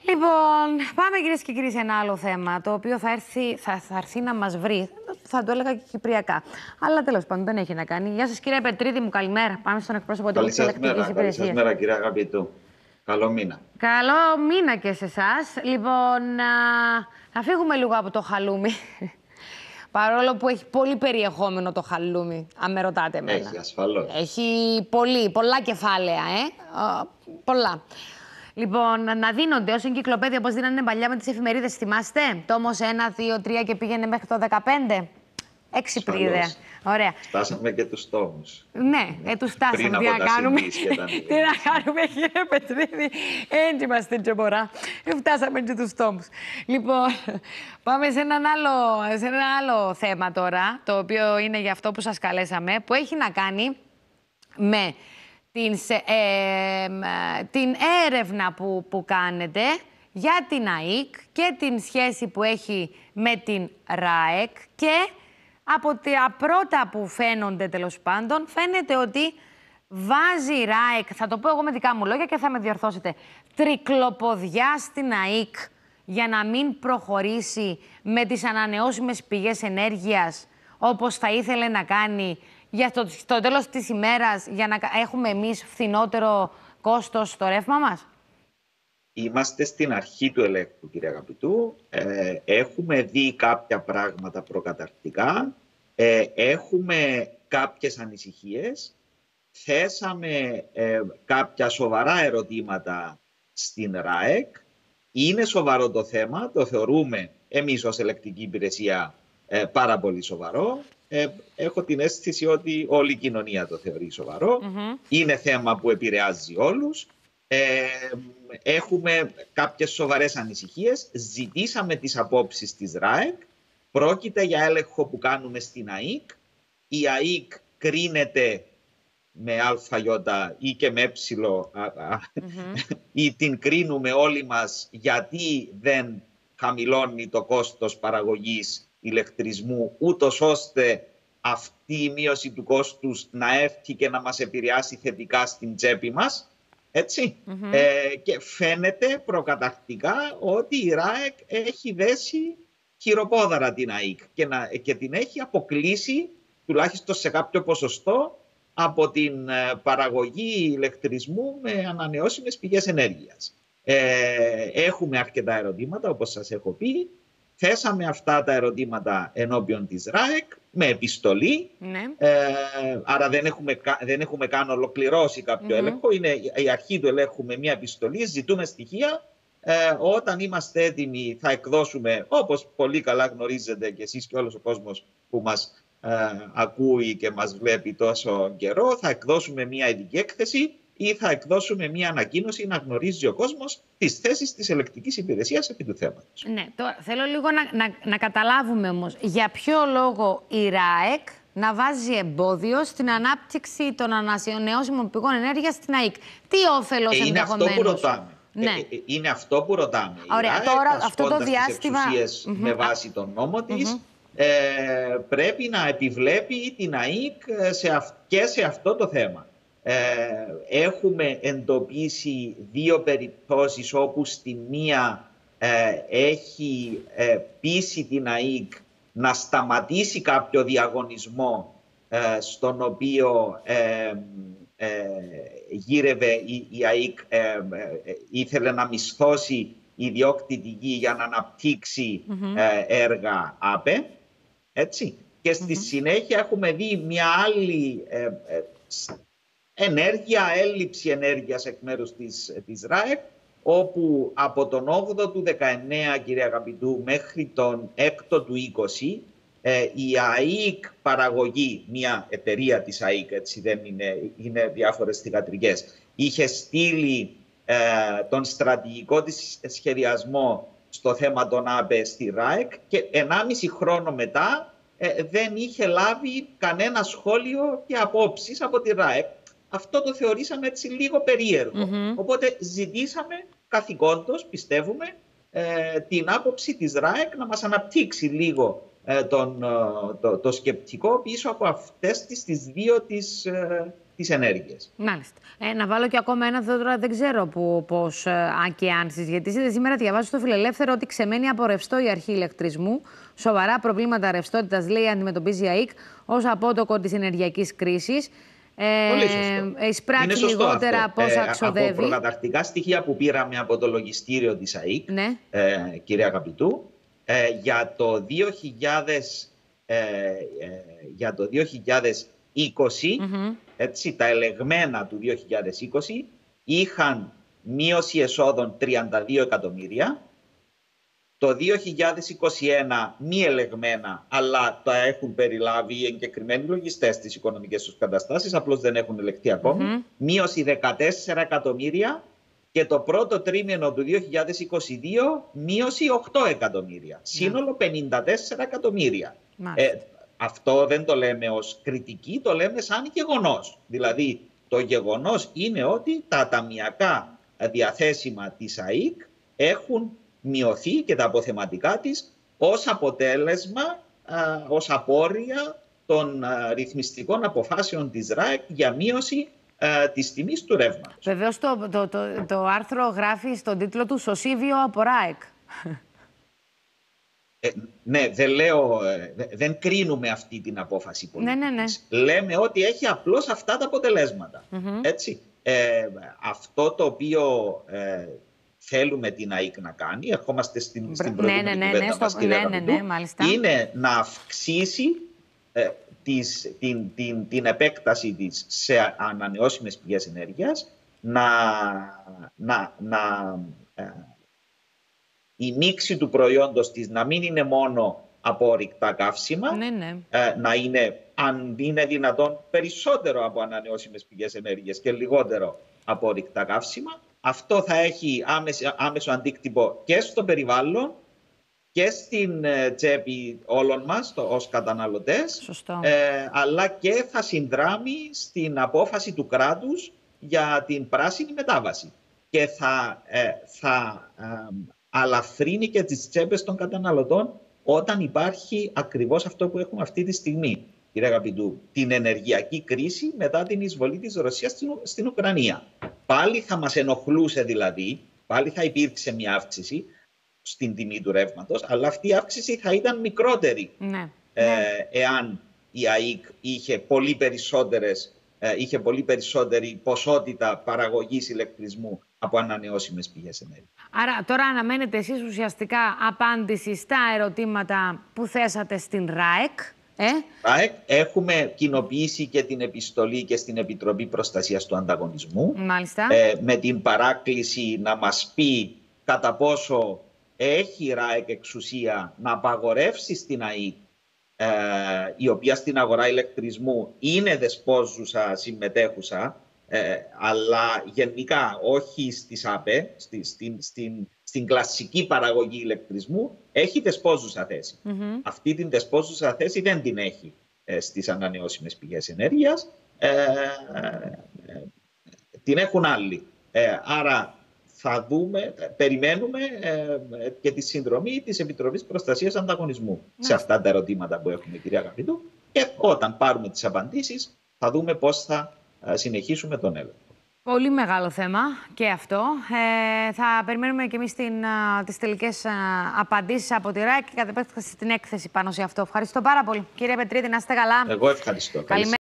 Λοιπόν, πάμε κυρίες και κύριοι σε ένα άλλο θέμα, το οποίο θα έρθει να μας βρει, θα το έλεγα και κυπριακά. Αλλά τέλος πάντων δεν έχει να κάνει. Γεια σας κύριε Πετρίδη μου, καλημέρα. Πάμε στον εκπρόσωπο της Ελεκτρικής Υπηρεσίας. Καλή σας μέρα κύριε αγαπητού. Καλό μήνα. Καλό μήνα και σε εσάς. Λοιπόν, να φύγουμε λίγο από το χαλούμι. Παρόλο που έχει πολύ περιεχόμενο το χαλούμι, αν με ρωτάτε εμένα. Έχει, ασφαλώς. Έχει πολλά κεφάλαια, πολλά. Λοιπόν, να δίνονται ως εγκυκλοπαίδεια όπως δίνανε παλιά με τις εφημερίδες, θυμάστε. Τόμος 1, 2, 3 και πήγαινε μέχρι το 15. Έξυπνη ιδέα. Ωραία. Φτάσαμε και τους τόμους. Ναι, τους φτάσαμε. Τι να κάνουμε. Τι να κάνουμε, κύριε Πετρίδη. Έτσι είμαστε τζομπορά. Φτάσαμε και τους τόμους. Λοιπόν, πάμε σε ένα άλλο θέμα τώρα, το οποίο είναι για αυτό που σας καλέσαμε, που έχει να κάνει με την έρευνα που κάνετε για την ΑΕΚ και την σχέση που έχει με την ΡΑΕΚ, και από τα πρώτα που φαίνονται τέλος πάντων, φαίνεται ότι βάζει η ΡΑΕΚ, θα το πω εγώ με δικά μου λόγια και θα με διορθώσετε, τρικλοποδιά στην ΑΕΚ για να μην προχωρήσει με τις ανανεώσιμες πηγές ενέργειας όπως θα ήθελε να κάνει για το τέλος της ημέρας, για να έχουμε εμείς φθηνότερο κόστος στο ρεύμα μας. Είμαστε στην αρχή του ελέγχου, κύριε αγαπητού. Έχουμε δει κάποια πράγματα προκαταρκτικά. Έχουμε κάποιες ανησυχίες. Θέσαμε κάποια σοβαρά ερωτήματα στην ΡΑΕΚ. Είναι σοβαρό το θέμα. Το θεωρούμε εμείς ως ελεκτική υπηρεσία πάρα πολύ σοβαρό. Έχω την αίσθηση ότι όλη η κοινωνία το θεωρεί σοβαρό. Είναι θέμα που επηρεάζει όλους. Έχουμε κάποιες σοβαρές ανησυχίες. Ζητήσαμε τις απόψεις της ΡΑΕΚ. Πρόκειται για έλεγχο που κάνουμε στην ΑΕΚ. Η ΑΕΚ κρίνεται με ΑΙ ή και με Ε, ή την κρίνουμε όλοι μας γιατί δεν χαμηλώνει το κόστος παραγωγής ηλεκτρισμού, ούτως ώστε αυτή η μείωση του κόστους να έρθει και να μας επηρεάσει θετικά στην τσέπη μας. Έτσι. Και φαίνεται προκαταρκτικά ότι η ΡΑΕΚ έχει δέσει χειροπόδαρα την ΑΕΚ και την έχει αποκλείσει, τουλάχιστον σε κάποιο ποσοστό, από την παραγωγή ηλεκτρισμού με ανανεώσιμες πηγές ενέργειας. Έχουμε αρκετά ερωτήματα, όπως σας έχω πει. Θέσαμε αυτά τα ερωτήματα ενώπιον της ΡΑΕΚ με επιστολή. Άρα δεν έχουμε καν ολοκληρώσει κάποιο έλεγχο. Είναι η αρχή του ελέγχου με μια επιστολή. Ζητούμε στοιχεία. Όταν είμαστε έτοιμοι θα εκδώσουμε, όπως πολύ καλά γνωρίζετε και εσείς και όλος ο κόσμος που μας ακούει και μας βλέπει τόσο καιρό, θα εκδώσουμε μια ειδική έκθεση ή θα εκδώσουμε μια ανακοίνωση να γνωρίζει ο κόσμος τις θέσεις της ελεκτικής υπηρεσίας επί του θέματος. Ναι, τώρα θέλω λίγο να καταλάβουμε όμως για ποιο λόγο η ΡΑΕΚ να βάζει εμπόδιο στην ανάπτυξη των ανανεώσιμων πηγών ενέργειας στην ΑΕΚ. Τι όφελος ενδεχομένως? Αυτό που ρωτάμε. Ναι. Είναι αυτό που ρωτάμε. Ωραία, η ΡΑΕΚ, τώρα αυτό το διάστημα με βάση τον νόμο της, πρέπει να επιβλέπει την ΑΕΚ και σε αυτό το θέμα. Έχουμε εντοπίσει δύο περιπτώσεις όπου στη μία έχει πείσει την ΑΕΚ να σταματήσει κάποιο διαγωνισμό στον οποίο γύρευε η ΑΕΚ, ήθελε να μισθώσει ιδιόκτητη γη για να αναπτύξει έργα ΑΠΕ. Έτσι. Και στη συνέχεια έχουμε δει μια άλλη έλλειψη ενέργειας εκ μέρους της ΡΑΕΚ, όπου από τον 8ο του 19, κύριε αγαπητού, μέχρι τον 6ο του 20, η ΑΕΚ παραγωγή, μια εταιρεία της ΑΕΚ, έτσι δεν είναι διάφορες θυγατρικές, είχε στείλει τον στρατηγικό της σχεδιασμό στο θέμα των ΑΠΕ στη ΡΑΕΚ και 1,5 χρόνο μετά δεν είχε λάβει κανένα σχόλιο και απόψεις από τη ΡΑΕΚ. Αυτό το θεωρήσαμε έτσι λίγο περίεργο. Οπότε ζητήσαμε καθηκόντως, πιστεύουμε, την άποψη της ΡΑΕΚ να μας αναπτύξει λίγο το σκεπτικό πίσω από αυτές τις δύο τις ενέργειες. Μάλιστα. Να βάλω και ακόμα ένα, τώρα δεν ξέρω πώς, αν και αν συζητήσετε. Γιατί σήμερα διαβάζω στο Φιλελεύθερο ότι ξεμένει από ρευστό η αρχή ηλεκτρισμού. Σοβαρά προβλήματα ρευστότητας, λέει, αντιμετωπίζει η ΑΕΚ ως απότοκο της ενεργειακής κρίσης. Πολύ σωστό. Εισπράττει λιγότερα από όσα ξοδεύει. Από προκαταρκτικά στοιχεία που πήραμε από το λογιστήριο της ΑΕΚ, ναι. Κυρία Αγαπητού, για το 2020, έτσι, τα ελεγμένα του 2020 είχαν μείωση εσόδων 32 εκατομμύρια. Το 2021 μη ελεγμένα, αλλά τα έχουν περιλάβει οι εγκεκριμένοι λογιστές στις οικονομικές τους καταστάσεις, απλώς δεν έχουν ελεγχθεί ακόμη, μείωση 14 εκατομμύρια και το πρώτο τρίμηνο του 2022 μείωση 8 εκατομμύρια. Σύνολο 54 εκατομμύρια. Αυτό δεν το λέμε ως κριτική, το λέμε σαν γεγονός. Δηλαδή, το γεγονός είναι ότι τα ταμειακά διαθέσιμα της ΑΕΚ έχουν μειωθεί και τα αποθεματικά της ως αποτέλεσμα, ως απόρρια των ρυθμιστικών αποφάσεων της ΡΑΕΚ για μείωση της τιμής του ρεύματος. Βεβαίως το άρθρο γράφει στον τίτλο του «Σωσίβιο από ΡΑΕΚ». Ναι, δεν κρίνουμε αυτή την απόφαση πολιτικής. Ναι. Λέμε ότι έχει απλώς αυτά τα αποτελέσματα. Έτσι. Αυτό το οποίο θέλουμε την ΑΕΚ να κάνει, ερχόμαστε στην προηγούμενη κουβέντα μας, κύριε Αγαπητού, είναι να αυξήσει την επέκταση της σε ανανεώσιμες πηγές ενέργειας, η μίξη του προϊόντος της να μην είναι μόνο από ορυκτά καύσιμα, να είναι, αν είναι δυνατόν, περισσότερο από ανανεώσιμες πηγές ενέργειας και λιγότερο από ορυκτά καύσιμα. Αυτό θα έχει άμεσο αντίκτυπο και στο περιβάλλον και στην τσέπη όλων μας ως καταναλωτές, αλλά και θα συνδράμει στην απόφαση του κράτους για την πράσινη μετάβαση και θα αλαφρύνει και τις τσέπες των καταναλωτών όταν υπάρχει ακριβώς αυτό που έχουμε αυτή τη στιγμή, κύριε Αγαπητού, την ενεργειακή κρίση μετά την εισβολή της Ρωσίας στην Ουκρανία. Πάλι θα μας ενοχλούσε δηλαδή, πάλι θα υπήρξε μια αύξηση στην τιμή του ρεύματος, αλλά αυτή η αύξηση θα ήταν μικρότερη εάν η ΑΕΚ είχε πολύ περισσότερη ποσότητα παραγωγής ηλεκτρισμού από ανανεώσιμες πηγές ενέργειας. Άρα τώρα αναμένετε εσείς ουσιαστικά απάντηση στα ερωτήματα που θέσατε στην ΡΑΕΚ. Έχουμε κοινοποιήσει και την επιστολή και στην Επιτροπή Προστασίας του Ανταγωνισμού. Μάλιστα. Με την παράκληση να μας πει κατά πόσο έχει η ΡΑΕΚ εξουσία να απαγορεύσει στην ΑΕΚ, η οποία στην αγορά ηλεκτρισμού είναι δεσπόζουσα, συμμετέχουσα, αλλά γενικά όχι στις ΑΠΕ, στην κλασική παραγωγή ηλεκτρισμού, έχει δεσπόζουσα θέση. Αυτή την δεσπόζουσα θέση δεν την έχει στις ανανεώσιμες πηγές ενέργειας, την έχουν άλλοι. Άρα θα δούμε, περιμένουμε και τη συνδρομή της Επιτροπής Προστασίας Ανταγωνισμού σε αυτά τα ερωτήματα που έχουμε, κυρία Αγαπητού, και όταν πάρουμε τις απαντήσεις θα δούμε πώς θα συνεχίσουμε τον έλεγχο. Πολύ μεγάλο θέμα και αυτό. Θα περιμένουμε και εμείς τις τελικές απαντήσεις από τη ΡΑΕΚ και κατ' επέκταση την έκθεση πάνω σε αυτό. Ευχαριστώ πάρα πολύ. Κύριε Πετρίδη, να είστε καλά. Εγώ ευχαριστώ.